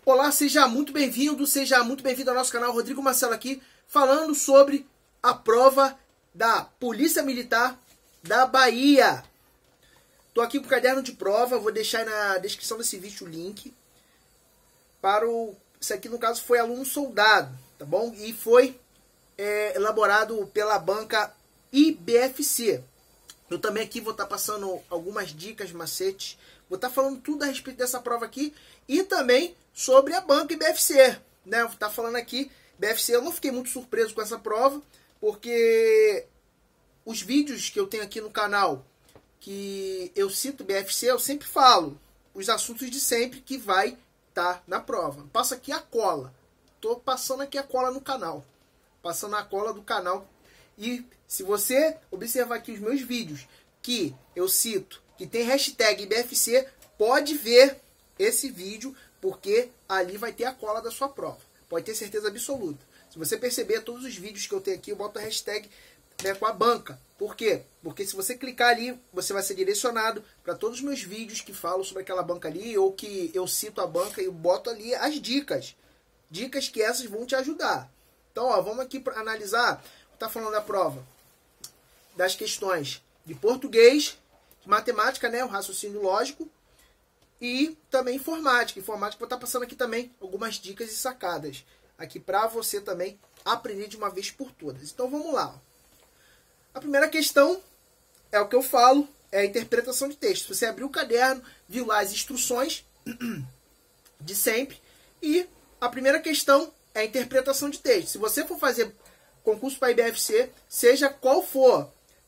Olá, seja muito bem-vindo ao nosso canal. Rodrigo Marcelo aqui, falando sobre a prova da Polícia Militar da Bahia. Tô aqui com o caderno de prova, vou deixar aí na descrição desse vídeo o link. Isso aqui, no caso, foi aluno soldado, tá bom? E foi elaborado pela banca IBFC. Eu também aqui vou estar passando algumas dicas, macetes. Vou estar falando tudo a respeito dessa prova aqui e também sobre a banca IBFC, né? Vou estar falando aqui, IBFC, eu não fiquei muito surpreso com essa prova, porque os vídeos que eu tenho aqui no canal, que eu cito IBFC, eu sempre falo os assuntos de sempre que vai estar na prova. Passa aqui a cola. Tô passando aqui a cola no canal. Passando a cola do canal. E se você observar aqui os meus vídeos que eu cito, que tem hashtag IBFC, pode ver esse vídeo, porque ali vai ter a cola da sua prova. Pode ter certeza absoluta. Se você perceber, todos os vídeos que eu tenho aqui, eu boto a hashtag, né, com a banca. Por quê? Porque se você clicar ali, você vai ser direcionado para todos os meus vídeos que falam sobre aquela banca ali, ou que eu cito a banca e eu boto ali as dicas. Dicas que essas vão te ajudar. Então, ó, vamos aqui para analisar. Tá falando da prova das questões de português, matemática, né, o raciocínio lógico, e também informática. Informática, vou estar passando aqui também algumas dicas e sacadas aqui para você também aprender de uma vez por todas. Então vamos lá. A primeira questão é o que eu falo, é a interpretação de texto. Você abriu o caderno, viu lá as instruções de sempre, e a primeira questão é a interpretação de texto. Se você for fazer concurso para IBFC, seja qual for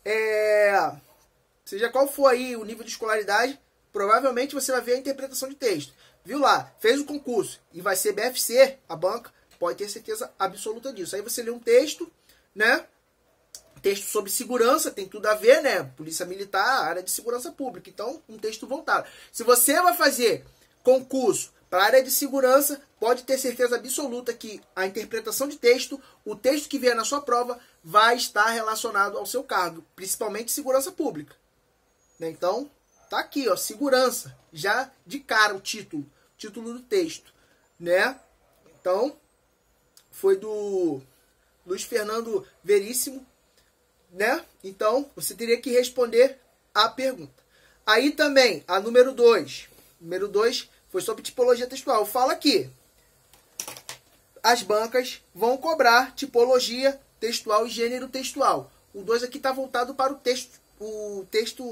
aí o nível de escolaridade, provavelmente você vai ver a interpretação de texto. Viu lá, fez o concurso e vai ser IBFC, a banca, pode ter certeza absoluta disso. Aí você lê um texto, né? Texto sobre segurança, tem tudo a ver, né? Polícia Militar, área de segurança pública. Então, um texto voltado. Se você vai fazer concurso para a área de segurança, pode ter certeza absoluta que a interpretação de texto, o texto que vier na sua prova, vai estar relacionado ao seu cargo, principalmente segurança pública. Então, tá aqui, ó, segurança, já de cara o título do texto, né? Então, foi do Luiz Fernando Veríssimo, né? Então, você teria que responder a pergunta. Aí também, a número 2. Número 2 foi sobre tipologia textual. Fala aqui. As bancas vão cobrar tipologia textual e gênero textual. O 2 aqui está voltado para o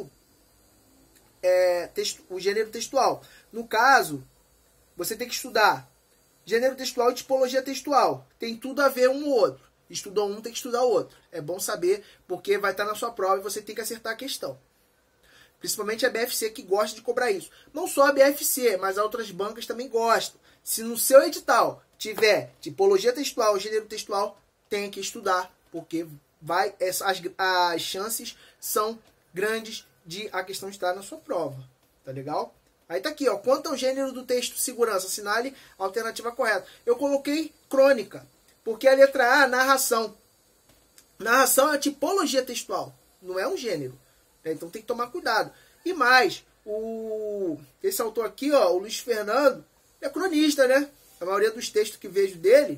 gênero textual. No caso, você tem que estudar gênero textual e tipologia textual. Tem tudo a ver um ou outro. Estudou um, tem que estudar o outro. É bom saber, porque vai estar na sua prova e você tem que acertar a questão. Principalmente a BFC, que gosta de cobrar isso. Não só a BFC, mas outras bancas também gostam. Se no seu edital tiver tipologia textual, gênero textual, tem que estudar, porque as chances são grandes de a questão estar na sua prova. Tá legal? Aí tá aqui, ó. Quanto ao gênero do texto segurança, assinale a alternativa correta. Eu coloquei crônica, porque a letra A, narração. Narração é a tipologia textual, não é um gênero. Então tem que tomar cuidado. E mais, esse autor aqui, ó, o Luiz Fernando, é cronista, né? A maioria dos textos que vejo dele,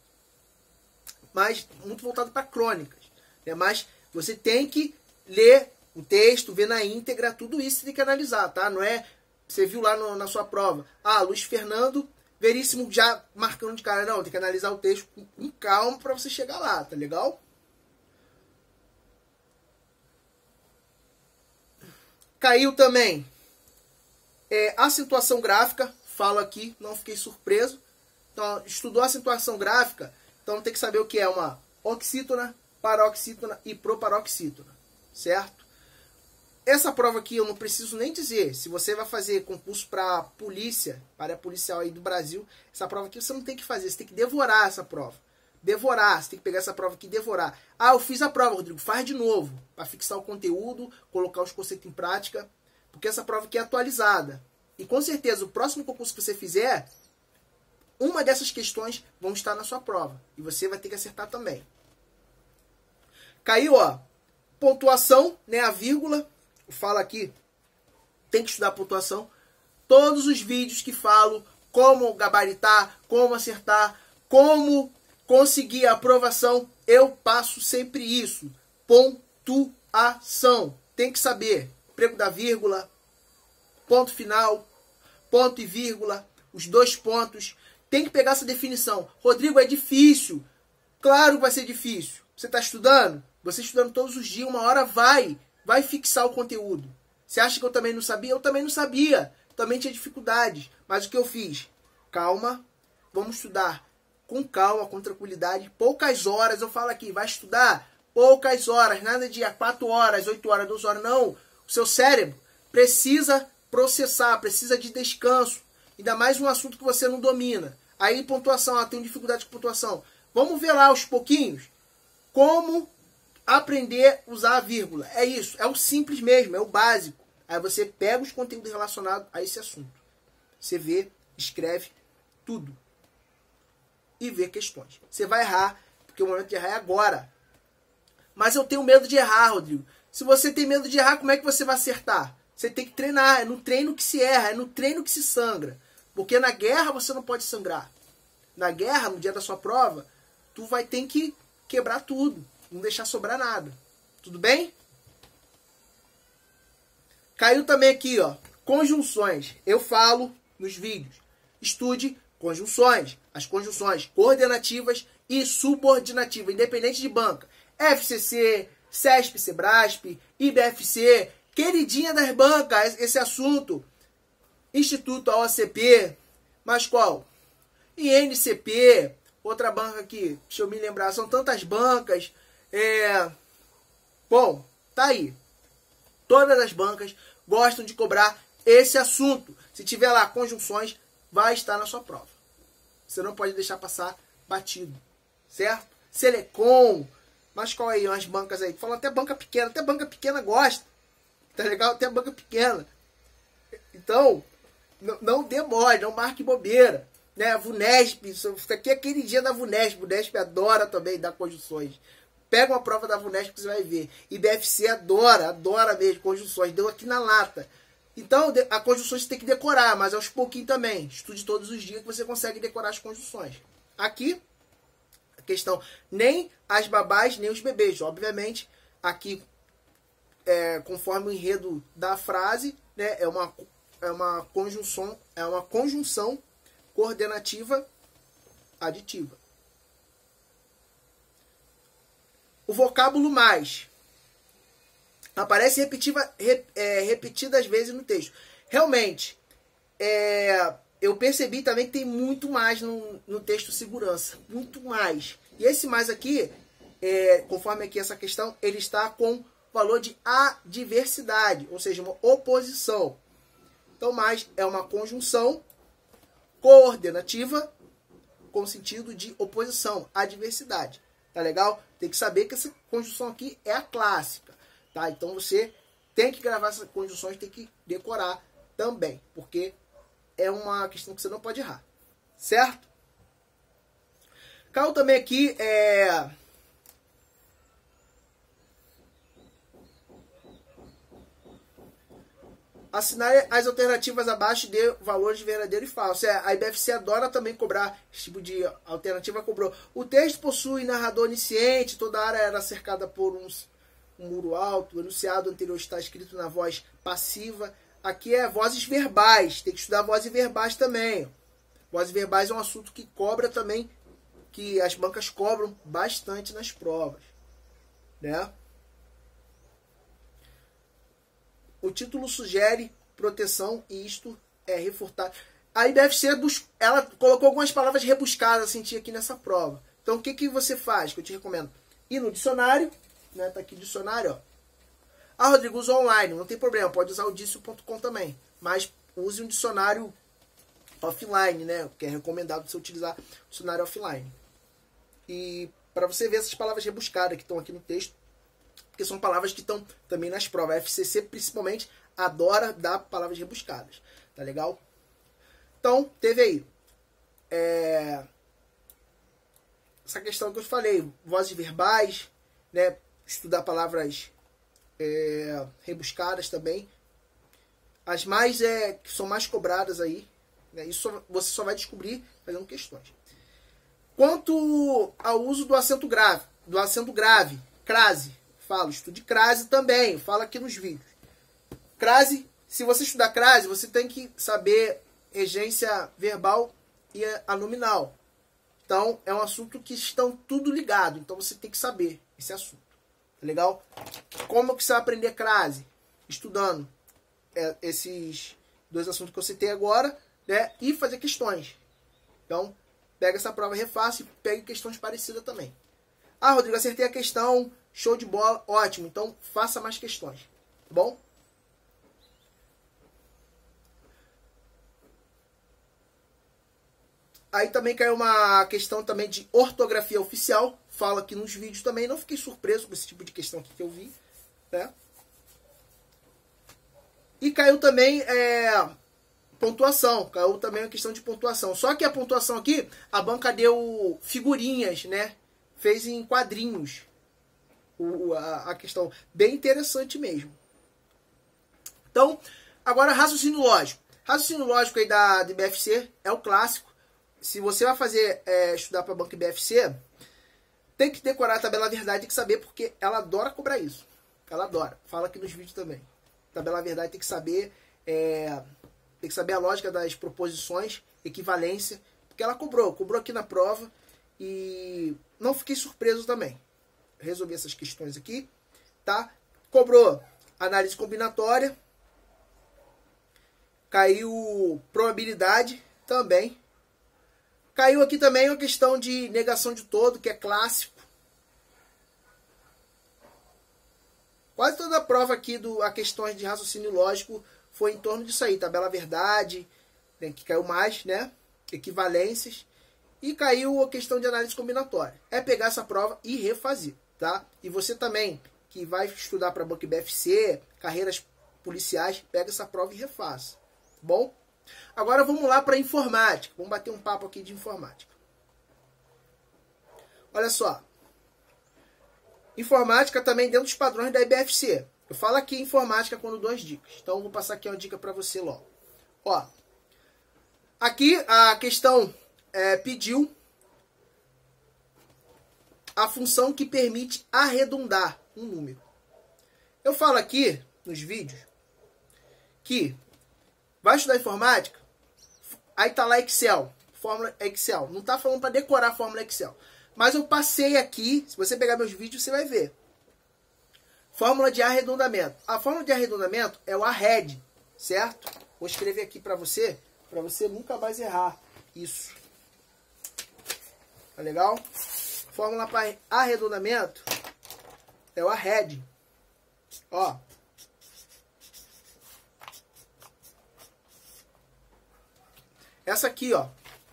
mas muito voltado para crônicas. Né? Mas você tem que ler o texto, ver na íntegra, tudo isso você tem que analisar, tá? Não é, você viu lá na sua prova, Luiz Fernando Veríssimo já marcando de cara. Não, tem que analisar o texto com calma para você chegar lá, tá legal? Caiu também acentuação gráfica, falo aqui, não fiquei surpreso. Então, estudou a acentuação gráfica, então tem que saber o que é uma oxítona, paroxítona e proparoxítona, certo? Essa prova aqui eu não preciso nem dizer. Se você vai fazer concurso para polícia, área policial aí do Brasil, essa prova aqui você não tem que fazer, você tem que devorar essa prova. Devorar, você tem que pegar essa prova aqui e devorar. Eu fiz a prova, Rodrigo, faz de novo, para fixar o conteúdo, colocar os conceitos em prática, porque essa prova aqui é atualizada. E com certeza, o próximo concurso que você fizer, uma dessas questões vão estar na sua prova. E você vai ter que acertar também. Caiu, ó, pontuação, né, a vírgula, fala aqui, tem que estudar pontuação. Todos os vídeos que falo como gabaritar, como acertar, como conseguir a aprovação, eu passo sempre isso. Pontuação. Tem que saber. Prego da vírgula, ponto final, ponto e vírgula, os 2 pontos. Tem que pegar essa definição. Rodrigo, é difícil. Claro que vai ser difícil. Você está estudando? Você estudando todos os dias, uma hora vai fixar o conteúdo. Você acha que eu também não sabia? Eu também não sabia. Também tinha dificuldades. Mas o que eu fiz? Calma, vamos estudar com calma, com tranquilidade. Poucas horas, eu falo aqui, vai estudar poucas horas, nada de 4 horas, 8 horas, 12 horas, não. O seu cérebro precisa processar, precisa de descanso. Ainda mais um assunto que você não domina. Aí pontuação, tem dificuldade de pontuação. Vamos ver lá aos pouquinhos como aprender a usar a vírgula. É isso, é o simples mesmo, é o básico. Aí você pega os conteúdos relacionados a esse assunto. Você vê, escreve tudo. E vê questões. Você vai errar, porque o momento de errar é agora. Mas eu tenho medo de errar, Rodrigo. Se você tem medo de errar, como é que você vai acertar? Você tem que treinar. É no treino que se erra, é no treino que se sangra. Porque na guerra você não pode sangrar. Na guerra, no dia da sua prova, tu vai ter que quebrar tudo. Não deixar sobrar nada. Tudo bem? Caiu também aqui, ó. Conjunções. Eu falo nos vídeos. Estude conjunções. As conjunções coordenativas e subordinativas, independente de banca. FCC, CESP, Sebrasp, IBFC, queridinha das bancas, esse assunto. Instituto AOCP, mas qual? INCP, outra banca aqui, deixa eu me lembrar, são tantas bancas. Bom, tá aí. Todas as bancas gostam de cobrar esse assunto. Se tiver lá conjunções, vai estar na sua prova. Você não pode deixar passar batido, certo? Selecom, mas qual aí, umas bancas aí? Falam até banca pequena gosta. Tá legal? Até banca pequena. Então, não demore, não marque bobeira. Né? A VUNESP, isso aqui é aquele dia da VUNESP. VUNESP adora também dar conjunções. Pega uma prova da VUNESP que você vai ver. IBFC adora mesmo conjunções. Deu aqui na lata. Então, a conjunção você tem que decorar, mas aos pouquinhos também. Estude todos os dias que você consegue decorar as conjunções. Aqui, a questão, nem as babás, nem os bebês. Obviamente, aqui, conforme o enredo da frase, né, é uma conjunção coordenativa aditiva. O vocábulo mais aparece repetidas vezes no texto. Realmente, eu percebi também que tem muito mais no texto segurança. Muito mais. E esse mais aqui, conforme aqui essa questão, ele está com valor de adversidade, ou seja, uma oposição. Então, mais é uma conjunção coordenativa com sentido de oposição, adversidade. Tá legal? Tem que saber que essa conjunção aqui é a clássica. Tá? Então você tem que gravar essas conjunções, tem que decorar também, porque é uma questão que você não pode errar. Certo? Caiu também aqui assinar as alternativas abaixo de valores verdadeiro e falso. A IBFC adora também cobrar esse tipo de alternativa. Cobrou. O texto possui narrador onisciente, toda a área era cercada por um muro alto, o enunciado anterior está escrito na voz passiva. Aqui é vozes verbais, tem que estudar vozes verbais também. Vozes verbais é um assunto que cobra também, que as bancas cobram bastante nas provas. Né? O título sugere proteção e isto é refutado. A IBFC ela colocou algumas palavras rebuscadas, senti aqui nessa prova. Então o que você faz? Que eu te recomendo ir no dicionário, né? Tá aqui o dicionário, ó. Ah, Rodrigo, usa online, não tem problema, pode usar o dicio.com também, mas use um dicionário offline, né? Que é recomendado você utilizar o dicionário offline. E para você ver essas palavras rebuscadas que estão aqui no texto, porque são palavras que estão também nas provas. A FCC, principalmente, adora dar palavras rebuscadas. Tá legal? Então, teve aí essa questão que eu falei. Vozes verbais, né? Estudar palavras rebuscadas também. As mais que são mais cobradas aí Né? Isso você só vai descobrir fazendo questões. Quanto ao uso do acento grave, crase, falo, estude crase também, falo aqui nos vídeos. Crase, se você estudar crase, você tem que saber regência verbal e a nominal. Então, é um assunto que estão tudo ligado, então você tem que saber esse assunto. Tá legal? Como que você vai aprender crase? Estudando esses dois assuntos que eu citei agora, né? E fazer questões. Então, pega essa prova, refaça e pegue questões parecidas também. Ah, Rodrigo, acertei a questão, show de bola, ótimo. Então, faça mais questões, tá bom? Aí também caiu uma questão também de ortografia oficial. Falo aqui nos vídeos também. Não fiquei surpreso com esse tipo de questão aqui que eu vi, né? E caiu também pontuação. Caiu também a questão de pontuação. Só que a pontuação aqui, a banca deu figurinhas, né? Fez em quadrinhos. A questão bem interessante mesmo. Então, agora raciocínio lógico. Raciocínio lógico aí da IBFC é o clássico. Se você vai fazer estudar para a banca IBFC, tem que decorar a tabela verdade, tem que saber, porque ela adora cobrar isso. Ela adora. Fala aqui nos vídeos também. Tabela verdade tem que saber a lógica das proposições, equivalência, porque ela cobrou aqui na prova e não fiquei surpreso também. Resolvi essas questões aqui, tá? Cobrou análise combinatória, caiu probabilidade também. Caiu aqui também uma questão de negação de todo, que é clássico. Quase toda a prova aqui, a questões de raciocínio lógico, foi em torno disso aí. Tabela verdade, né, que caiu mais, né? Equivalências. E caiu a questão de análise combinatória. É pegar essa prova e refazer, tá? E você também, que vai estudar para a banca IBFC, carreiras policiais, pega essa prova e refaça, tá bom? Agora vamos lá para informática. Vamos bater um papo aqui de informática. Olha só. Informática também dentro dos padrões da IBFC. Eu falo aqui informática quando dou as dicas. Então eu vou passar aqui uma dica para você logo. Ó. Aqui a questão pediu a função que permite arredondar um número. Eu falo aqui nos vídeos que vai estudar informática, aí tá lá Excel, fórmula Excel. Não tá falando para decorar a fórmula Excel. Mas eu passei aqui, se você pegar meus vídeos, você vai ver. Fórmula de arredondamento. A fórmula de arredondamento é o arred, certo? Vou escrever aqui para você nunca mais errar isso. Tá legal? Fórmula para arredondamento é o arred. Ó. Essa aqui, ó.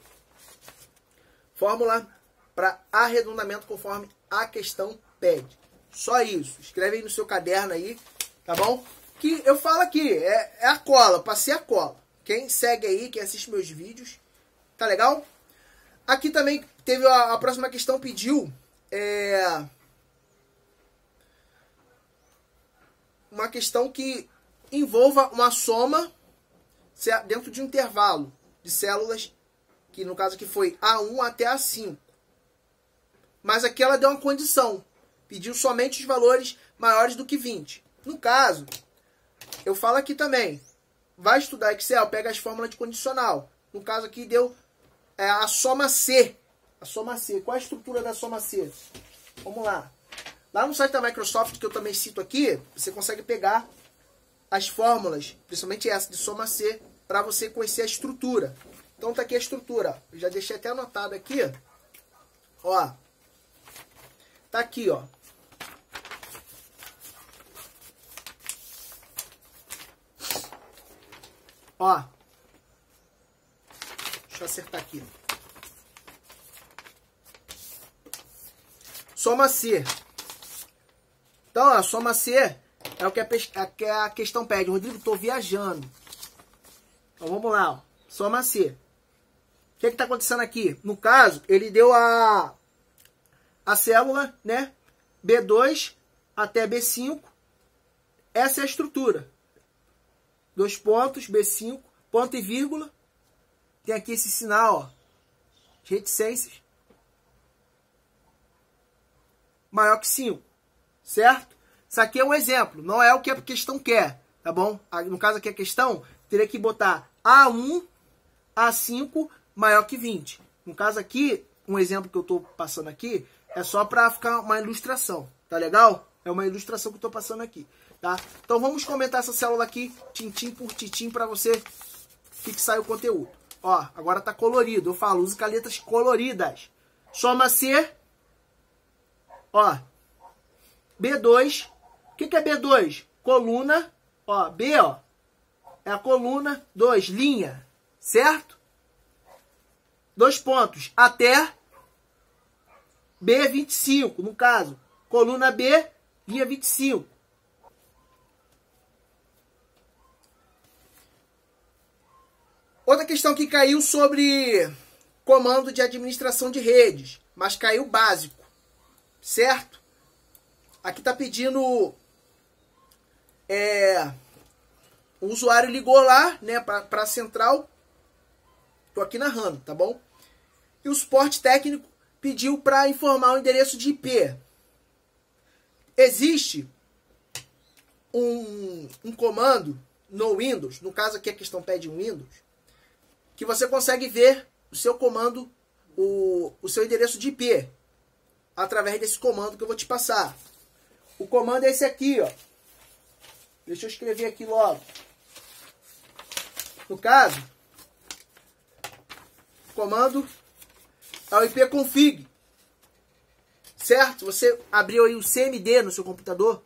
Fórmula para arredondamento conforme a questão pede. Só isso. Escreve aí no seu caderno aí, tá bom? Que eu falo aqui, é a cola, passei a cola. Quem segue aí, quem assiste meus vídeos, tá legal? Aqui também teve a próxima questão, pediu uma questão que envolva uma soma dentro de um intervalo de células, que no caso aqui foi A1 até A5. Mas aqui ela deu uma condição. Pediu somente os valores maiores do que 20. No caso, eu falo aqui também. Vai estudar Excel, pega as fórmulas de condicional. No caso aqui deu a soma C. A soma C. Qual a estrutura da soma C? Vamos lá. Lá no site da Microsoft, que eu também cito aqui, você consegue pegar as fórmulas, principalmente essa de soma C, para você conhecer a estrutura. Então tá aqui a estrutura. Eu já deixei até anotado aqui. Ó. Tá aqui, ó. Ó. Deixa eu acertar aqui. Soma C. Então, ó, soma C é o que a questão pede. Rodrigo, tô viajando. Então vamos lá, ó. Soma C. O que está acontecendo aqui? No caso, ele deu a célula, né? B2 até B5. Essa é a estrutura. 2 pontos, B5, ponto e vírgula. tem aqui esse sinal, ó, de reticências maior que 5, certo? Isso aqui é um exemplo, não é o que a questão quer, tá bom? No caso aqui a questão teria que botar A1, A5 maior que 20. No caso aqui, um exemplo que eu estou passando aqui é só para ficar uma ilustração, tá legal? É uma ilustração que eu estou passando aqui, tá? Então vamos comentar essa célula aqui, tintim por tintim, para você fixar o conteúdo. Ó, agora tá colorido, eu falo, use canetas coloridas. Soma C, ó, B2, o que é B2? Coluna, ó, B, ó, é a coluna, 2, linha, certo? 2 pontos, até B25, no caso, coluna B, linha 25. Outra questão que caiu sobre comando de administração de redes, mas caiu básico, certo? Aqui está pedindo, o usuário ligou lá, né, para a central, estou aqui narrando, tá bom? E o suporte técnico pediu para informar o endereço de IP. Existe um comando no Windows, no caso aqui a questão pede um Windows, que você consegue ver o seu comando, o seu endereço de IP, através desse comando que eu vou te passar. O comando é esse aqui, ó. Deixa eu escrever aqui logo. No caso, o comando é o ipconfig. Certo? Você abriu aí o CMD no seu computador.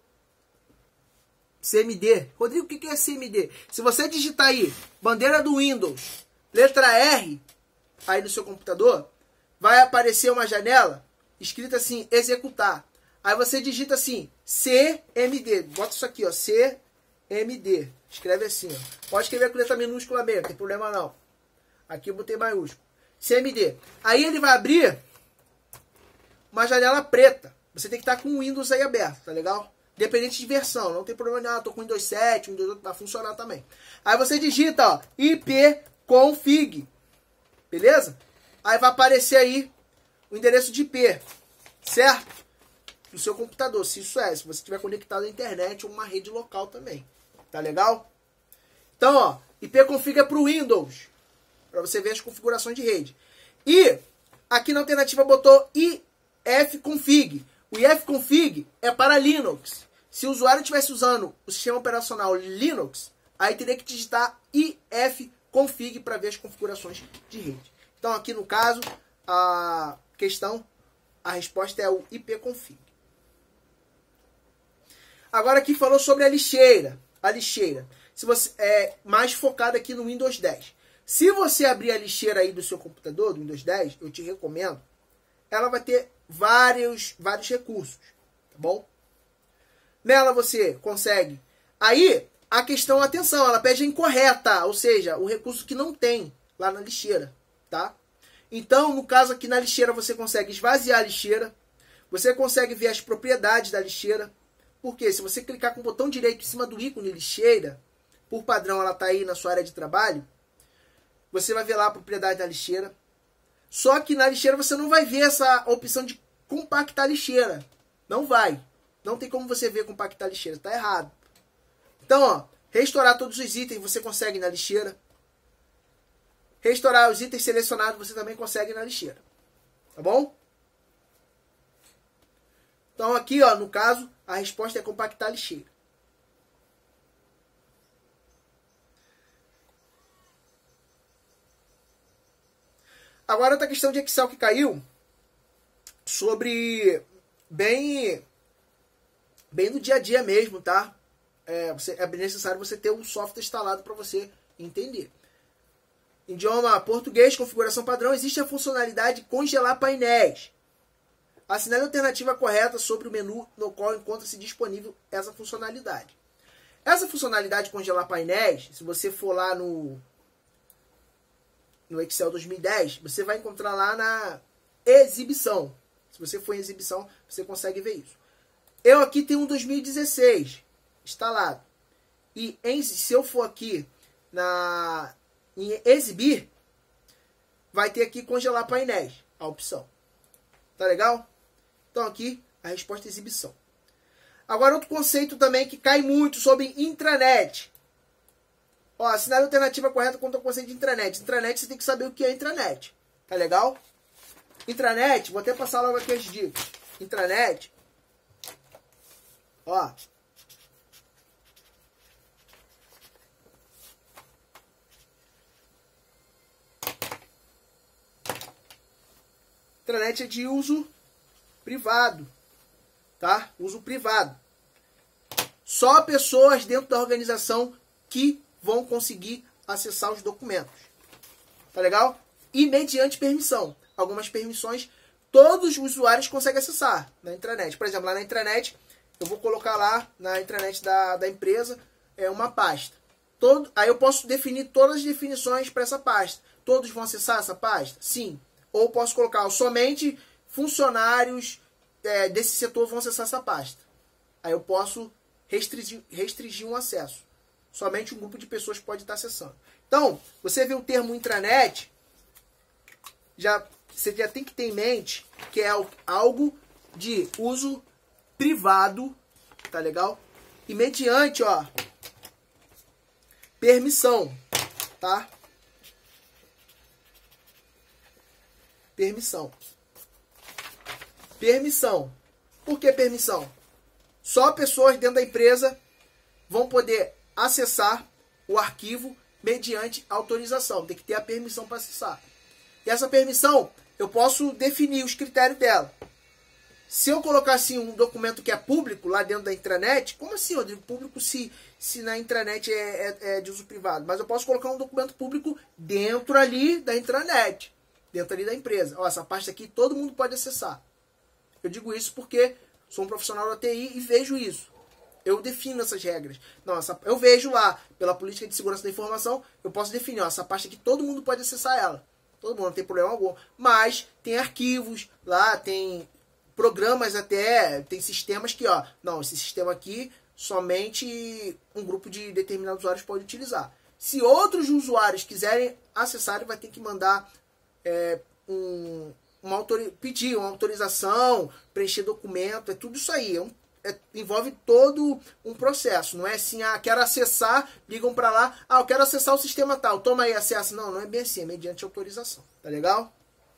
CMD. Rodrigo, o que é CMD? Se você digitar aí, bandeira do Windows, letra R, aí no seu computador, vai aparecer uma janela escrita assim, executar. Aí você digita assim, CMD. Bota isso aqui, ó, CMD. Escreve assim, ó. Pode escrever com letra minúscula mesmo, não tem problema não. Aqui eu botei maiúsculo. CMD. Aí ele vai abrir uma janela preta. Você tem que estar com o Windows aí aberto, tá legal? Independente de versão, não tem problema nenhum. Tô com Windows 7, Windows 8, vai funcionar também. Aí você digita, ó, ipconfig. Beleza? Aí vai aparecer aí o endereço de IP, certo? Do seu computador, se você estiver conectado à internet ou uma rede local também. Tá legal? Então, ó, ipconfig é para o Windows, para você ver as configurações de rede. E aqui na alternativa botou ifconfig. O ifconfig é para Linux. Se o usuário estivesse usando o sistema operacional Linux, aí teria que digitar ifconfig para ver as configurações de rede. Então, aqui no caso, a resposta é o ipconfig. Agora aqui falou sobre a lixeira. A lixeira. Se você é mais focado aqui no Windows 10. Se você abrir a lixeira aí do seu computador, do Windows 10, eu te recomendo, ela vai ter vários recursos, tá bom? Nela você consegue. Aí, a questão, atenção, ela pede a incorreta, ou seja, o recurso que não tem lá na lixeira, tá? Então, no caso aqui na lixeira, você consegue esvaziar a lixeira, você consegue ver as propriedades da lixeira, porque se você clicar com o botão direito em cima do ícone lixeira, por padrão ela está aí na sua área de trabalho, você vai ver lá a propriedade da lixeira. Só que na lixeira você não vai ver essa opção de compactar a lixeira. Não vai. Não tem como você ver compactar a lixeira. Está errado. Então, ó, restaurar todos os itens você consegue na lixeira. Restaurar os itens selecionados você também consegue na lixeira. Tá bom? Então aqui, ó, no caso, a resposta é compactar a lixeira. Agora outra questão de Excel que caiu, sobre bem no dia a dia mesmo, tá? É necessário você ter um software instalado para você entender. Idioma português, configuração padrão, existe a funcionalidade de congelar painéis. Assinale a alternativa correta sobre o menu no qual encontra-se disponível essa funcionalidade. Essa funcionalidade de congelar painéis, se você for lá no Excel 2010, você vai encontrar lá na exibição. Se você for em exibição, você consegue ver isso. Eu aqui tenho um 2016 instalado. E se eu for aqui em exibir, vai ter aqui congelar painéis, a opção. Tá legal? Então aqui a resposta é exibição. Agora outro conceito também que cai muito sobre intranet. Ó, assinar a alternativa correta quanto ao conceito de intranet. Intranet você tem que saber o que é intranet. Tá legal? Intranet, vou até passar logo aqui as dicas. Intranet, ó. Intranet é de uso privado, tá? Uso privado. Só pessoas dentro da organização que vão conseguir acessar os documentos. Tá legal? E mediante permissão. Algumas permissões, todos os usuários conseguem acessar na intranet. Por exemplo, lá na intranet, eu vou colocar lá na intranet da empresa uma pasta. Aí eu posso definir todas as definições para essa pasta. Todos vão acessar essa pasta? Sim. Ou posso colocar somente funcionários desse setor vão acessar essa pasta. Aí eu posso restringir um acesso. Somente um grupo de pessoas pode estar acessando. Então, você vê o termo intranet, você já tem que ter em mente que é algo de uso privado, tá legal? E mediante, ó, permissão, tá? Permissão. Permissão. Por que permissão? Só pessoas dentro da empresa vão poder acessar o arquivo mediante autorização. Tem que ter a permissão para acessar. E essa permissão, eu posso definir os critérios dela. Se eu colocar assim um documento que é público lá dentro da intranet, como assim, Rodrigo? Público se na intranet é de uso privado? Mas eu posso colocar um documento público dentro ali da intranet. Dentro ali da empresa. Ó, essa pasta aqui todo mundo pode acessar. Eu digo isso porque sou um profissional da TI e vejo isso. Eu defino essas regras. Não, eu vejo lá, pela política de segurança da informação, eu posso definir, ó, essa pasta aqui todo mundo pode acessar ela. Todo mundo, não tem problema algum. Mas tem arquivos lá, tem programas até, tem sistemas que, ó, não, esse sistema aqui somente um grupo de determinados usuários pode utilizar. Se outros usuários quiserem acessar, ele vai ter que mandar pedir uma autorização, preencher documento, é tudo isso aí. Envolve todo um processo. Não é assim, quero acessar, ligam para lá, eu quero acessar o sistema tal, toma aí, acessa. Não, não é bem assim, é mediante autorização. Tá legal?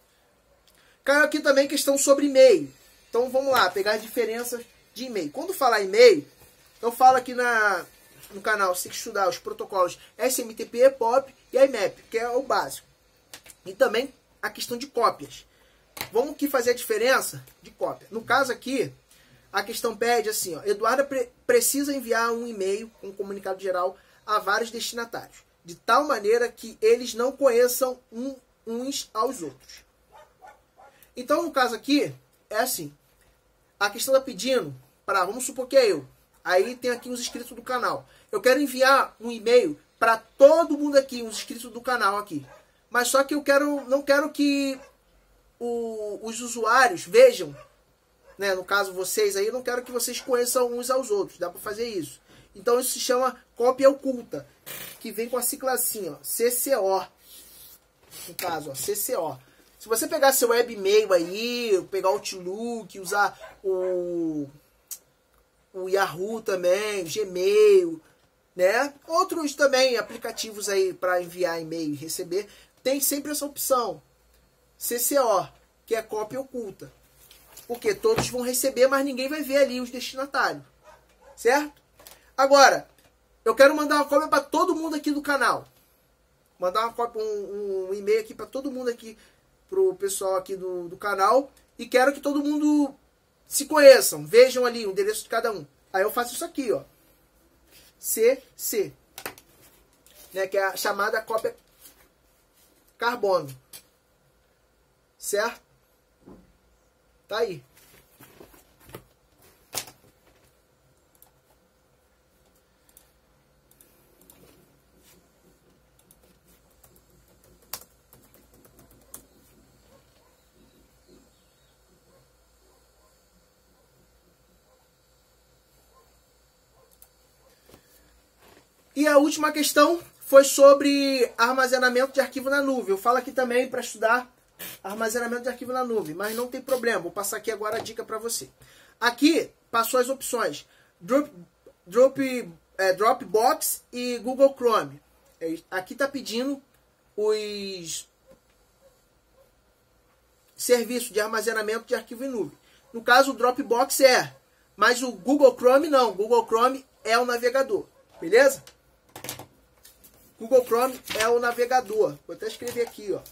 Caiu aqui também questão sobre e-mail. Então vamos lá, pegar as diferenças de e-mail. Quando falar e-mail, eu falo aqui no canal, você tem que estudar os protocolos SMTP, POP e IMAP, que é o básico. E também a questão de cópias. Vamos aqui fazer a diferença de cópia. No caso aqui, a questão pede assim, ó, Eduardo precisa enviar um e-mail com um comunicado geral a vários destinatários, de tal maneira que eles não conheçam uns aos outros. Então, no caso aqui, é assim, a questão está pedindo para, vamos supor que é eu, aí tem aqui os inscritos do canal. Eu quero enviar um e-mail para todo mundo aqui, os inscritos do canal aqui. Mas só que não quero que os usuários vejam, né, no caso vocês aí, não quero que vocês conheçam uns aos outros. Dá para fazer isso. Então isso se chama cópia oculta, que vem com a sigla assim, ó, CCO. No caso, ó, CCO. Se você pegar seu webmail aí, pegar o Outlook, usar o Yahoo também, Gmail, né? Outros também aplicativos aí para enviar e-mail e receber, tem sempre essa opção. CCO, que é cópia oculta. Porque todos vão receber, mas ninguém vai ver ali os destinatários. Certo? Agora, eu quero mandar uma cópia para todo mundo aqui do canal. Mandar uma cópia, um e-mail aqui para todo mundo aqui, pro pessoal aqui do canal. E quero que todo mundo se conheçam. Vejam ali o endereço de cada um. Aí eu faço isso aqui, ó. CC. Né, que é a chamada cópia carbono. Certo? Tá aí. E a última questão foi sobre armazenamento de arquivo na nuvem. Eu falo aqui também para estudar armazenamento de arquivo na nuvem, mas não tem problema. Vou passar aqui agora a dica para você. Aqui passou as opções Dropbox e Google Chrome. Aqui está pedindo os serviços de armazenamento de arquivo em nuvem. No caso, o Dropbox mas o Google Chrome não. Google Chrome é o navegador, beleza? Google Chrome é o navegador. Vou até escrever aqui, ó.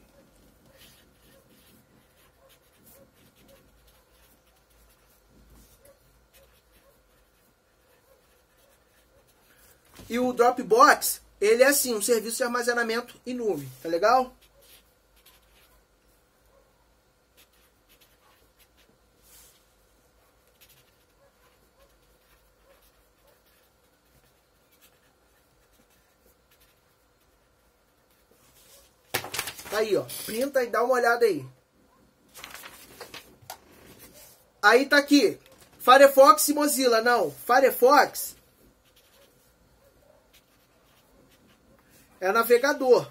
E o Dropbox, ele é assim, um serviço de armazenamento em nuvem, tá legal? Aí, ó, printa e dá uma olhada aí. Aí tá aqui, Firefox e Mozilla. Não, Firefox é navegador.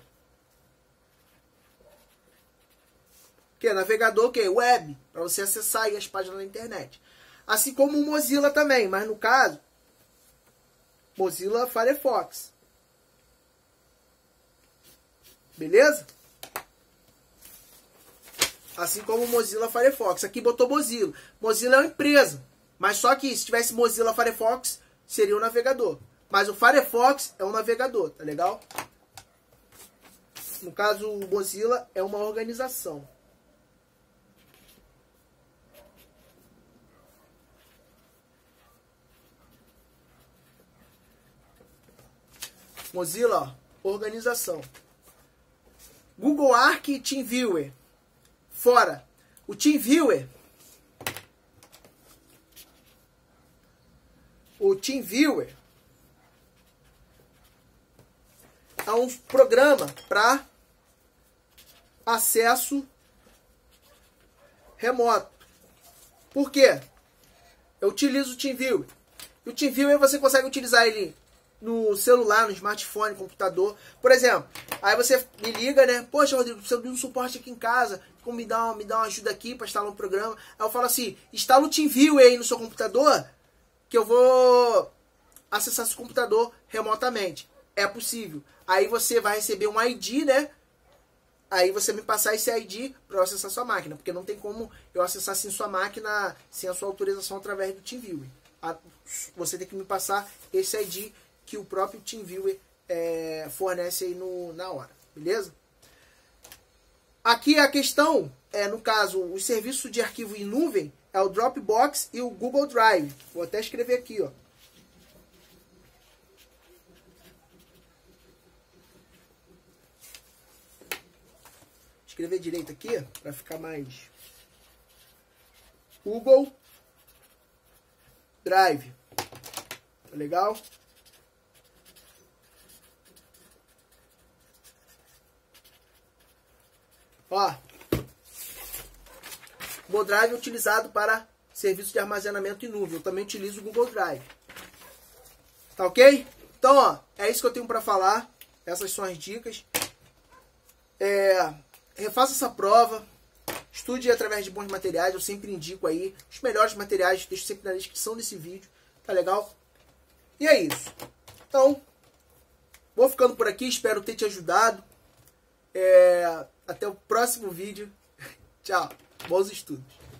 Que é navegador, que é web, para você acessar aí as páginas da internet. Assim como o Mozilla também, mas no caso, Mozilla Firefox. Beleza? Assim como o Mozilla Firefox. Aqui botou Mozilla. Mozilla é uma empresa. Mas só que se tivesse Mozilla Firefox, seria um navegador. Mas o Firefox é um navegador, tá legal? No caso, o Mozilla é uma organização. Mozilla, ó, organização. Google Arc e TeamViewer. Fora. O TeamViewer. O TeamViewer é um programa para acesso remoto. Por quê? Eu utilizo o TeamViewer. O TeamViewer você consegue utilizar ele no celular, no smartphone, computador. Por exemplo, aí você me liga, né? Poxa, Rodrigo, preciso de um suporte aqui em casa. Como me dá uma ajuda aqui para instalar um programa. Aí eu falo assim, instala o TeamViewer aí no seu computador, que eu vou acessar seu computador remotamente. É possível. Aí você vai receber um ID, né? Aí você me passar esse ID para eu acessar sua máquina. Porque não tem como eu acessar assim sua máquina sem a sua autorização através do TeamViewer. Você tem que me passar esse ID que o próprio TeamViewer fornece aí na hora. Beleza? Aqui a questão, no caso, os serviços de arquivo em nuvem é o Dropbox e o Google Drive. Vou até escrever aqui, ó. Escrever direito aqui, para ficar mais... Google Drive. Tá legal? Ó, o Google Drive é utilizado para serviço de armazenamento em nuvem. Eu também utilizo o Google Drive. Tá ok? Então, ó, é isso que eu tenho para falar. Essas são as dicas. Refaça essa prova. Estude através de bons materiais. Eu sempre indico aí os melhores materiais. Deixo sempre na descrição desse vídeo. Tá legal? E é isso. Então, vou ficando por aqui. Espero ter te ajudado. Até o próximo vídeo. Tchau. Bons estudos.